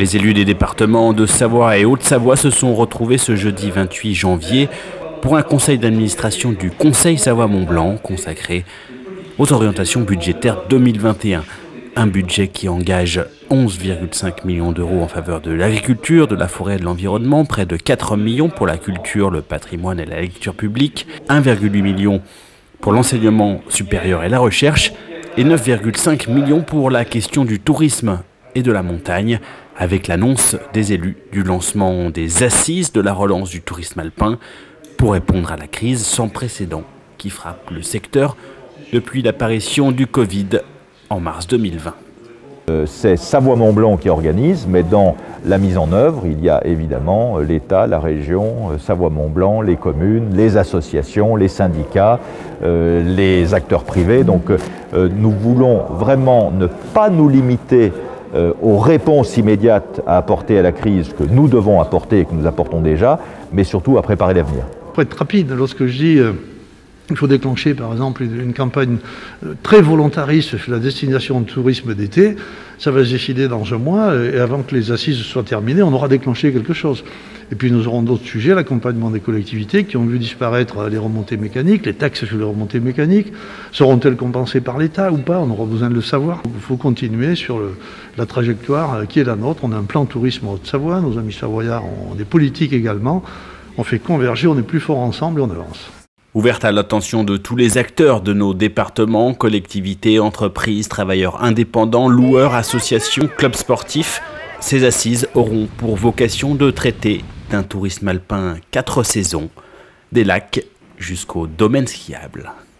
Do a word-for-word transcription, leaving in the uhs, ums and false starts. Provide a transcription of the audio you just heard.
Les élus des départements de Savoie et Haute-Savoie se sont retrouvés ce jeudi vingt-huit janvier pour un conseil d'administration du Conseil Savoie-Mont-Blanc consacré aux orientations budgétaires deux mille vingt et un. Un budget qui engage onze virgule cinq millions d'euros en faveur de l'agriculture, de la forêt et de l'environnement, près de quatre millions pour la culture, le patrimoine et la lecture publique, un virgule huit million pour l'enseignement supérieur et la recherche, et neuf virgule cinq millions pour la question du tourisme et de la montagne, avec l'annonce des élus du lancement des assises de la relance du tourisme alpin pour répondre à la crise sans précédent qui frappe le secteur depuis l'apparition du Covid en mars deux mille vingt. C'est Savoie-Mont-Blanc qui organise, mais dans la mise en œuvre, il y a évidemment l'État, la région, Savoie-Mont-Blanc, les communes, les associations, les syndicats, euh, les acteurs privés. Donc euh, nous voulons vraiment ne pas nous limiter euh, aux réponses immédiates à apporter à la crise que nous devons apporter et que nous apportons déjà, mais surtout à préparer l'avenir. Pour être rapide, lorsque je dis euh... il faut déclencher par exemple une campagne très volontariste sur la destination de tourisme d'été. Ça va se décider dans un mois et avant que les assises soient terminées, on aura déclenché quelque chose. Et puis nous aurons d'autres sujets, l'accompagnement des collectivités qui ont vu disparaître les remontées mécaniques, les taxes sur les remontées mécaniques. Seront-elles compensées par l'État ou pas? On aura besoin de le savoir. Il faut continuer sur le, la trajectoire qui est la nôtre. On a un plan tourisme en Haute-Savoie, nos amis savoyards ont des politiques également. On fait converger, on est plus fort ensemble et on avance. Ouverte à l'attention de tous les acteurs de nos départements, collectivités, entreprises, travailleurs indépendants, loueurs, associations, clubs sportifs, ces assises auront pour vocation de traiter d'un tourisme alpin quatre saisons, des lacs jusqu'aux domaines skiables.